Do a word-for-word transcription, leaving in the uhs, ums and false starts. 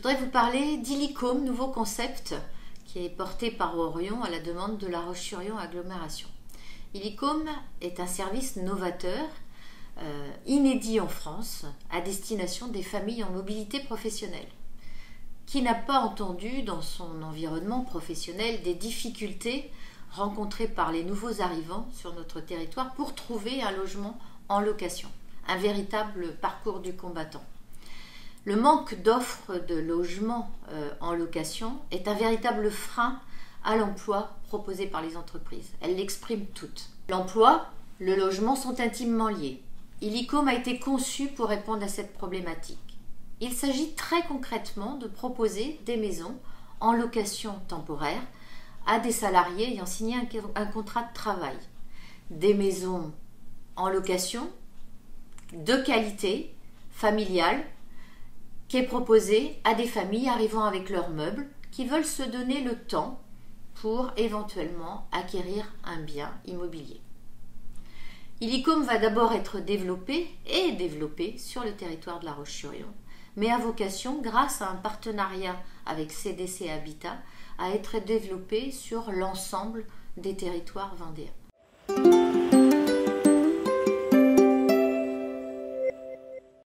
voudrais vous parler d'Illicom, nouveau concept qui est porté par Orion à la demande de La Roche-sur-Yon Agglomération. Illicom est un service novateur, euh, inédit en France, à destination des familles en mobilité professionnelle. Qui n'a pas entendu dans son environnement professionnel des difficultés rencontrées par les nouveaux arrivants sur notre territoire pour trouver un logement en location, un véritable parcours du combattant. Le manque d'offres de logements euh, en location est un véritable frein à l'emploi proposé par les entreprises. Elles l'expriment toutes. L'emploi, le logement sont intimement liés. Illicom a été conçu pour répondre à cette problématique. Il s'agit très concrètement de proposer des maisons en location temporaire à des salariés ayant signé un, un contrat de travail. Des maisons en location de qualité, familiale, qui est proposée à des familles arrivant avec leurs meubles qui veulent se donner le temps pour éventuellement acquérir un bien immobilier. Illicom va d'abord être développé et développé sur le territoire de La Roche-sur-Yon, mais a vocation, grâce à un partenariat avec C D C Habitat, à être développé sur l'ensemble des territoires vendéens.